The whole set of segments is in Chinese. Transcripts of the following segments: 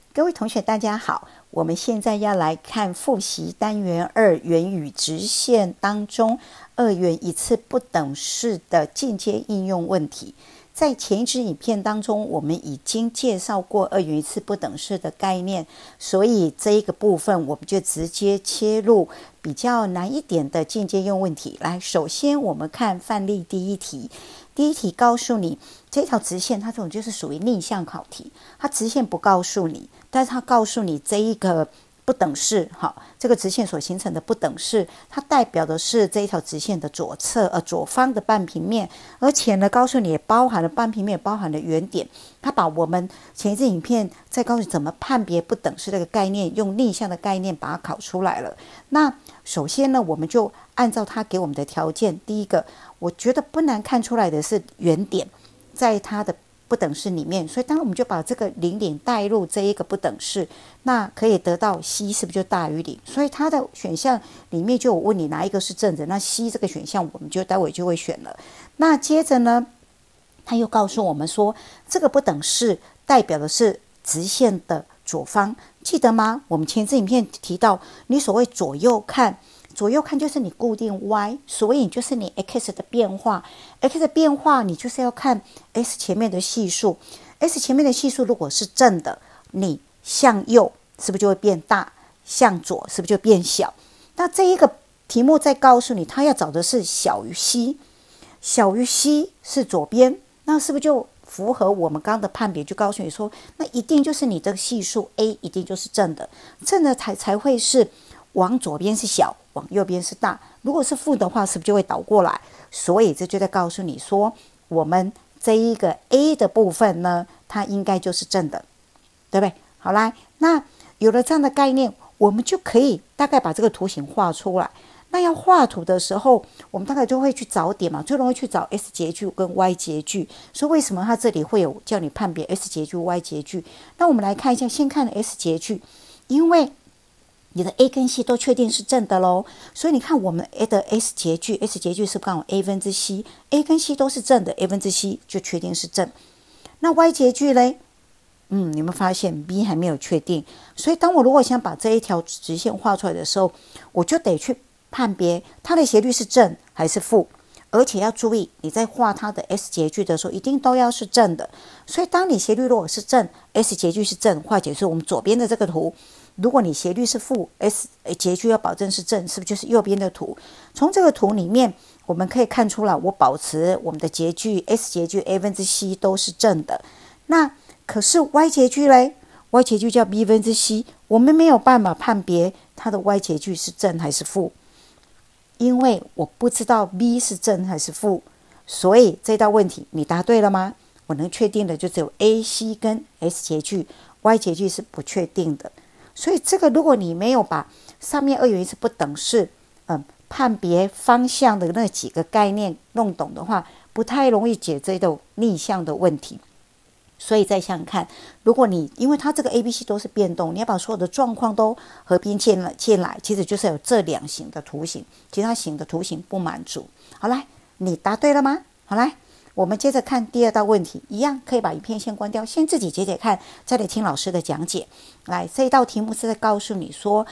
各位同学大家好，我们现在要来看复习单元2元与直线当中二元一次不等式的进阶应用问题。在前一支影片当中，我们已经介绍过二元一次不等式的概念，所以这一个部分我们就直接切入比较难一点的进阶应用问题。来，首先我们看范例第一题。第一题告诉你，这条直线它这种就是属于逆向考题，它直线不告诉你，但是它告诉你这一个不等式，这个直线所形成的不等式，它代表的是这一条直线的左方的半平面，而且呢，告诉你也包含了半平面，包含了原点。它把我们前一支影片再告诉你怎么判别不等式这个概念，用逆向的概念把它考出来了。那首先呢，我们就按照它给我们的条件，第一个，我觉得不难看出来的是原点在它的不等式里面，所以当然我们就把这个0点带入这一个不等式，那可以得到 c 是不是就大于0？所以它的选项里面就有问你哪一个是正的，那 c 这个选项我们就待会就会选了。那接着呢，他又告诉我们说，这个不等式代表的是直线的左方，记得吗？我们前次影片提到，你所谓左右看就是你固定 y， 所以就是你 x 的变化。x 的变化你就是要看 s 前面的系数。s 前面的系数如果是正的，你向右是不是就会变大？向左是不是就变小？那这一个题目再告诉你，它要找的是小于 c， 小于 c 是左边，那是不是就符合我们刚刚的判别？就告诉你说，那一定就是你这个系数 a 一定就是正的，正的才会是往左边是小，往右边是大。如果是负的话，是不是就会倒过来？所以这就在告诉你说，我们这一个 a 的部分呢，它应该就是正的，对不对？好来，那有了这样的概念，我们就可以大概把这个图形画出来。那要画图的时候，我们大概就会去找点嘛，最容易去找 S 截距跟 Y 截距。所以为什么它这里会有叫你判别 S 截距、Y 截距？那我们来看一下，先看 S 截距，因为你的 A 跟 C 都确定是正的咯，所以你看我们的 S 截距是刚好 A 分之 C，A 跟 C 都是正的，A 分之 C 就确定是正。那 Y 截距嘞？你们发现 B 还没有确定，所以当我如果想把这一条直线画出来的时候，我就得去判别它的斜率是正还是负，而且要注意，你在画它的 S 截距的时候，一定都要是正的。所以当你斜率如果是正， S 截距是正，化解是我们左边的这个图。如果你斜率是负， S 截距要保证是正，是不是就是右边的图？从这个图里面我们可以看出来，我保持我们的截距 S 截距 A 分之 C 都是正的。那可是 Y 截距嘞？ Y 截距叫 B 分之 C， 我们没有办法判别它的 Y 截距是正还是负，因为我不知道 B 是正还是负。所以这道问题你答对了吗？我能确定的就只有 AC 跟 S 截距， Y 截距是不确定的。所以这个如果你没有把上面二元一次不等式判别方向的那几个概念弄懂的话，不太容易解这种逆向的问题。所以再想想看，如果你因为它这个 A、B、C 都是变动，你要把所有的状况都合并进来，其实就是有这两型的图形，其他型的图形不满足。好来，你答对了吗？好来，我们接着看第二道问题，一样可以把影片先关掉，先自己解解看，再来听老师的讲解。来，这一道题目是在告诉你说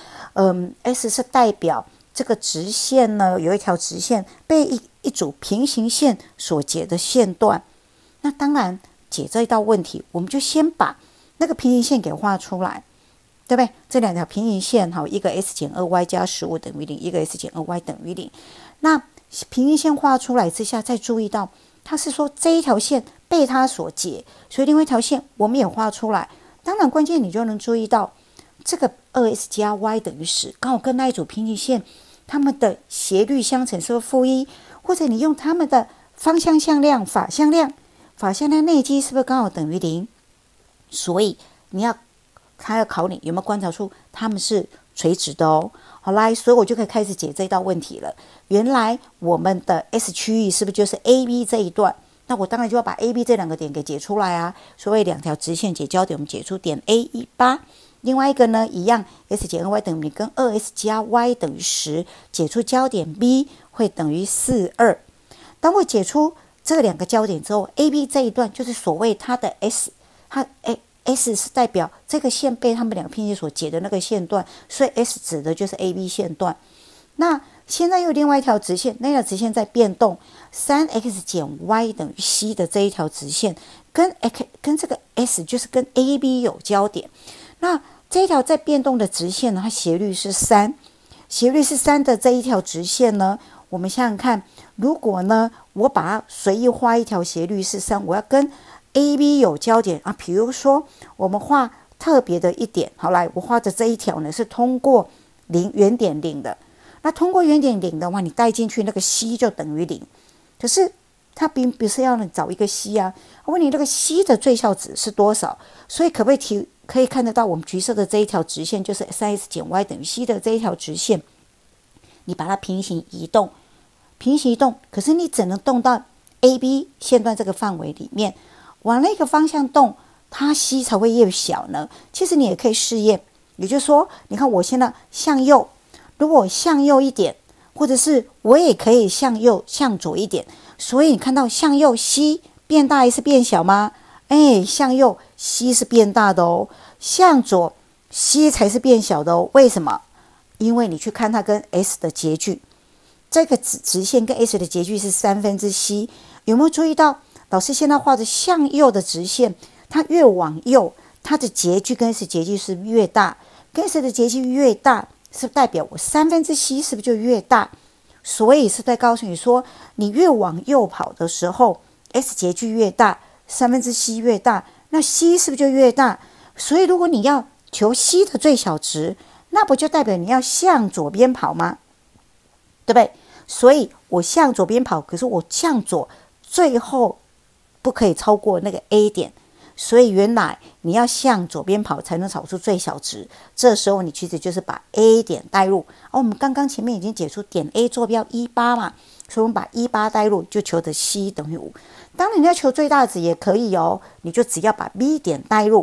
，S 是代表这个直线呢，有一条直线被一组平行线所截的线段。那当然解这一道问题，我们就先把那个平行线给画出来，对不对？这两条平行线，一个 S 减 2Y 加15等于0，一个 S 减 2Y 等于0。那平行线画出来之下，再注意到它是说这一条线被它所截，所以另外一条线我们也画出来。当然关键你就能注意到这个 2S 加 Y 等于10，刚好跟那一组平行线它们的斜率相乘是不是-1，或者你用它们的方向向量、法向量内积是不是刚好等于0？所以他要考你有没有观察出它们是垂直的哦。好来，所以我就可以开始解这道问题了。原来我们的 S 区域是不是就是 AB 这一段？那我当然就要把 AB 这两个点给解出来啊。所谓两条直线解交点，我们解出点 A18。另外一个呢，一样 S 减 2Y 等于0跟 2S 加 Y 等于10，解出交点 B 会等于42。当我解出这两个交点之后， AB 这一段就是所谓它的 S， 它 S 是代表这个线被他们两个拼接所解的那个线段，所以 S 指的就是 AB 线段。那现在又有另外一条直线，那条直线在变动，3x 减 y 等于 c 的这一条直线跟这个 S 就是跟 AB 有交点。那这一条在变动的直线呢，它斜率是3，斜率是3的这一条直线呢，我们想想看，如果呢我把它随意画一条斜率是3，我要跟 AB 有交点啊，比如说我们画特别的一点，好，来我画的这一条呢是通过原点0的。那通过原点0的话，你带进去那个 c 就等于0。可是它并不是要你找一个 c 啊，我问你那个 c 的最小值是多少？所以可不可以看得到我们橘色的这一条直线，就是 3x 减 y 等于 c 的这一条直线，你把它平行移动，可是你只能动到 AB 线段这个范围里面，往那个方向动，它 c 才会越小呢。其实你也可以试验，也就是说，你看我现在向右。如果我向右一点，或者是我也可以向右向左一点，所以你看到向右 c 变大还是变小吗？向右 c 是变大的哦，向左 c 才是变小的哦。为什么？因为你去看它跟 S 的截距，这个直线跟 S 的截距是c，有没有注意到？老师现在画的向右的直线，它越往右，它的截距跟 S 截距是越大，跟 S 的截距越大。是代表我c是不是就越大？所以是在告诉你说，你越往右跑的时候 ，S 截距越大，c 越大，那 c 是不是就越大？所以如果你要求 c 的最小值，那不就代表你要向左边跑吗？对不对？所以我向左边跑，可是我向左最后不可以超过那个 A 点。所以原来你要向左边跑才能找出最小值，这时候你其实就是把 A 点带入。我们刚刚前面已经解出点 A 坐标18嘛，所以我们把18带入，就求得 c 等于5。当然你要求最大值也可以哦，你就只要把 B 点带入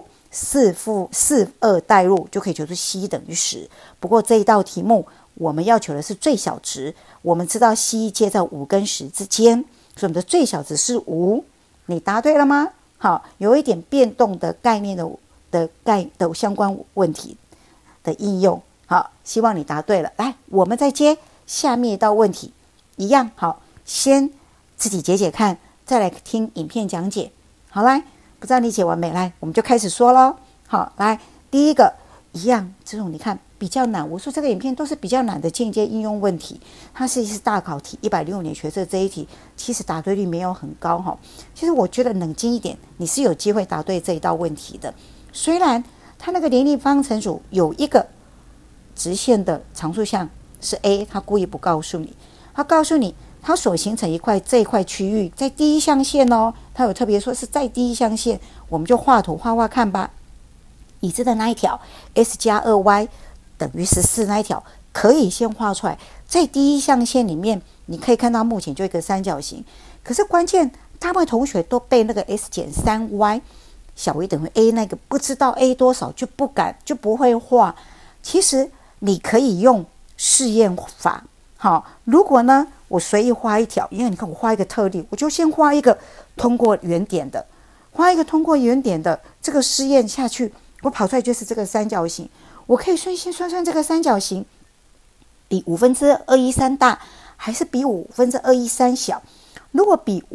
，42带入，就可以求出 c 等于10。不过这一道题目我们要求的是最小值，我们知道 c 介在5跟10之间，所以我们的最小值是5。你答对了吗？好，有一点变动的概念的相关问题的应用。好，希望你答对了。来，我们再接下面一道问题，一样好，先自己解解看，再来听影片讲解。好，来，不知道你解完没？来，我们就开始说咯。好，来，第一个一样，这种你看比较难。我说这个影片都是比较难的间接应用问题，它是一次大考题，165年学测这一题，其实答对率没有很高哈。其实我觉得冷静一点，你是有机会答对这一道问题的。虽然它那个联立方程组有一个直线的常数项是 A， 他故意不告诉你，他告诉你它所形成这一块区域在第一象限哦，他有特别说是在第一象限，我们就画图画看吧。已知的那一条 S 加 2y 等于14那一条可以先画出来，在第一象限里面你可以看到目前就一个三角形，可是关键大部分同学都被那个 S 减 3y 小于等于 A 那个不知道 A 多少就不会画。其实你可以用试验法。好，如果呢我随意画一条，因为你看我画一个特例，我就先画一个通过原点的，这个试验下去，我跑出来就是这个三角形。我可以先算这个三角形比2/213大还是比2/213小。如果比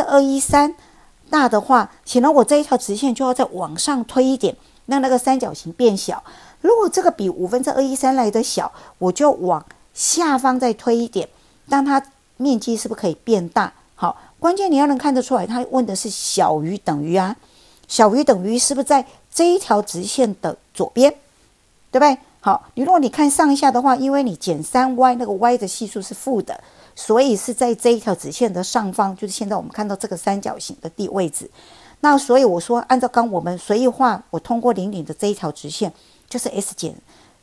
2/213大的话，显然我这一条直线就要再往上推一点，让那个三角形变小。如果这个比2/213来的小，我就往下方再推一点，让它面积是不是可以变大？好，关键你要能看得出来，他问的是小于等于啊，小于等于是不是在这一条直线的左边，对不对？好，如果你看上下的话，因为你减 3y 那个 y 的系数是负的，所以是在这一条直线的上方，就是现在我们看到这个三角形的位置。那所以我说，按照刚我们随意画，我通过0的这一条直线，就是 S 减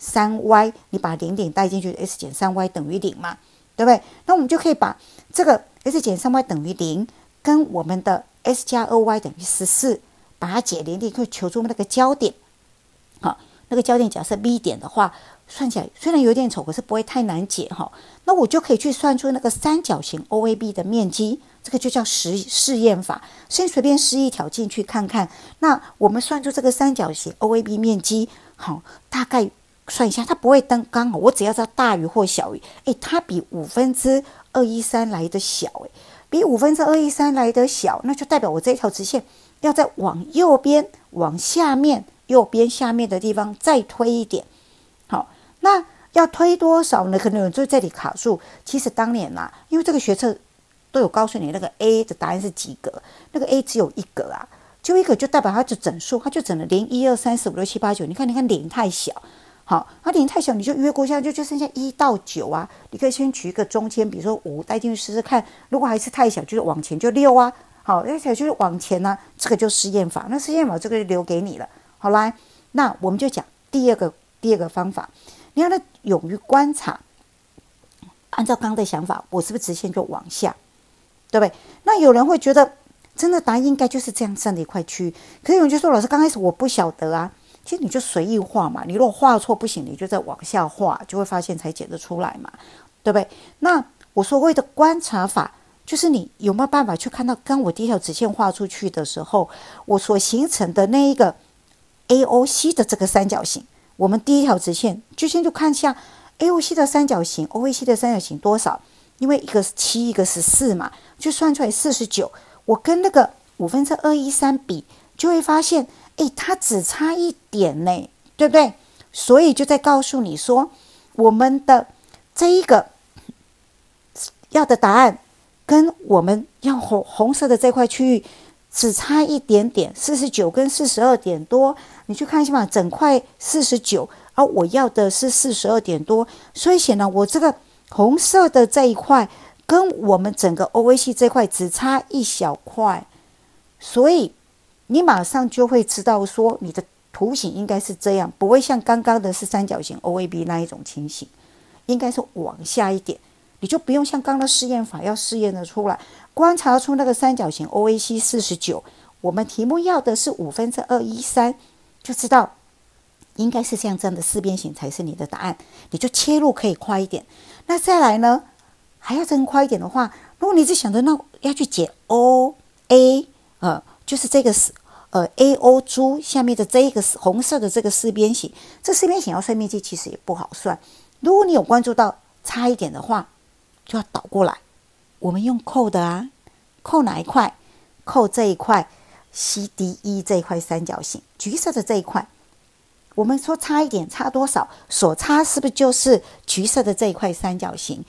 3y， 你把0带进去 ，S 减 3y 等于0嘛，对不对？那我们就可以把这个 S 减 3y 等于0跟我们的 S 加 2y 等于14，把它解0，可以求出那个交点。好， 那个交点假设 B 点的话，算起来虽然有点丑，可是不会太难解哈。那我就可以去算出那个三角形 OAB 的面积，这个就叫试验法。先随便施一条进去看看，那我们算出这个三角形 OAB 面积，好，大概算一下，它不会刚好，我只要知道大于或小于，它比2/213来的小，比2/213来的小，那就代表我这条直线要再往右边、往下面、右边下面的地方再推一点。好，那要推多少呢？可能有人就在这里卡住。其实当年因为这个学测都有告诉你那个 A 的答案是几格，那个 A 只有一格啊，就一格就代表它就整数，它就整了0、1、2、3、4、5、6、7、8、9。你看零太小。好，那零太小，你就越过下去，就剩下1到9啊。你可以先取一个中间，比如说5带进去试试看。如果还是太小，就是往前就6啊。好，而且就是往前呢，这个就试验法。那试验法这个就留给你了。好，来，那我们就讲第二个方法。你要勇于观察，按照刚刚的想法，我是不是直线就往下，对不对？那有人会觉得，真的答案应该就是这样占的一块区域。可是有人就说，老师刚开始我不晓得啊。其实你就随意画嘛，你如果画错不行，你就再往下画，就会发现才解得出来嘛，对不对？那我所谓的观察法，就是你有没有办法去看到，刚我第一条直线画出去的时候，我所形成的那一个 AOC 的这个三角形，我们第一条直线就先就看一下 AOC 的三角形 ，OAC 的三角形多少？因为一个是7，一个是14嘛，就算出来49。我跟那个2/213比，就会发现。它只差一点呢，对不对？所以就在告诉你说，我们的这一个要的答案，跟我们要红色的这块区域只差一点点，49跟42点多。你去看一下嘛，整块49，而我要的是42点多，所以显然我这个红色的这一块跟我们整个 OAC 这块只差一小块，所以。你马上就会知道说你的图形应该是这样，不会像刚刚的是三角形 OAB 那一种情形，应该是往下一点，你就不用像刚刚的试验法要试验的出来，观察出那个三角形 OAC 49，我们题目要的是2/213，就知道应该是像这样的四边形才是你的答案，你就切入可以快一点。那再来呢，还要更快一点的话，如果你是想着那要去解 OA，就是这个AO 珠下面的这一个红色的这个四边形，这四边形要算面积其实也不好算。如果你有关注到差一点的话，就要倒过来。我们用扣的扣哪一块？扣这一块 CDE 这一块三角形，橘色的这一块。我们说差一点，差多少？所差是不是就是橘色的这一块三角形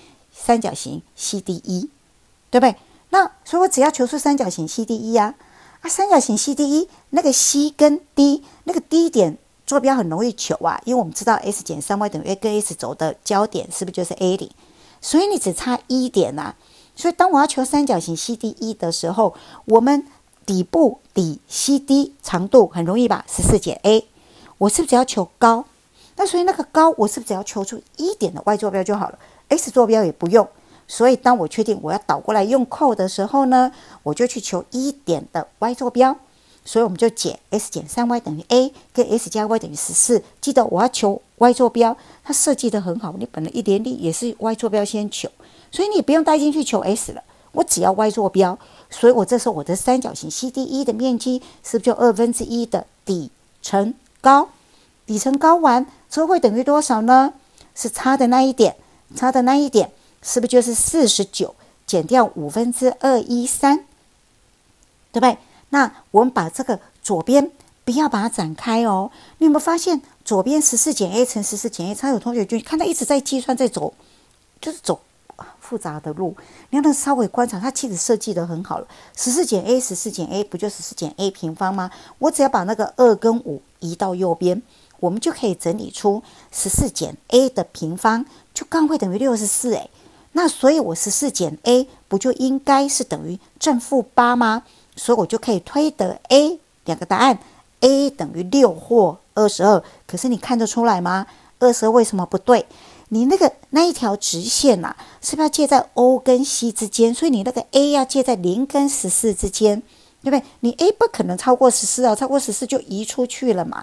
CDE， 对不对？那所以我只要求出三角形 CDE 三角形 CDE 那个 C 跟 D 那个 D 点坐标很容易求因为我们知道 S 减 3y 等于 A 跟 S 轴的交点是不是就是 A 0？所以你只差1点所以当我要求三角形 CDE 的时候，我们底部底 CD 长度很容易吧，14减 A， 我是不是只要求高？那所以那个高我是不是只要求出1点的 y 坐标就好了， x 坐标也不用。所以当我确定我要倒过来用扣的时候呢，我就去求1点的 y 坐标。所以我们就解 S 减 3y 等于 A 跟 S 加 y 等于14。记得我要求 y 坐标，它设计得很好，你本来一联立也是 y 坐标先求，所以你不用带进去求 S 了，我只要 y 坐标。所以我这时候我的三角形 CDE 的面积是不是就1/2的底乘高？底乘高完之后会等于多少呢？是差的那一点，是不是就是49减掉2/213，对不对？那我们把这个左边不要把它展开哦。你有没有发现左边14减 A 乘14减 A？ 常有同学就看他一直在计算，在走，就是走复杂的路。你要能稍微观察，他其实设计得很好了。14减 A 14减 A 不就14减 A 平方吗？我只要把那个2跟5移到右边，我们就可以整理出14减 A 的平方，就刚会等于64那所以我14减 A 不就应该是等于正负8吗？所以我就可以推得 A 两个答案 A 等于6或22。可是你看得出来吗？22为什么不对？你那一条直线是不是要介在 O 跟 C 之间？所以你那个 A 要介在0跟14之间，对不对？你 A 不可能超过14超过14就移出去了嘛。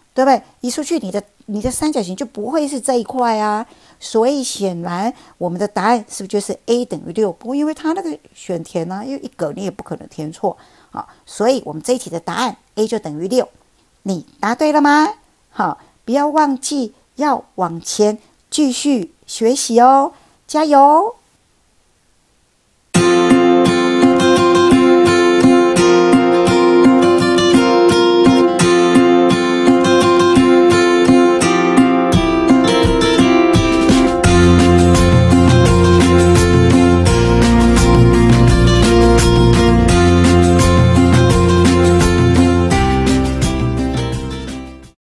对不对？移出去你的三角形就不会是这一块啊。所以显然我们的答案是不是就是 A 等于6？不过因为它那个选填啊，因为一格你也不可能填错啊，所以我们这一题的答案 A 就等于6。你答对了吗？好，不要忘记要往前继续学习哦，加油！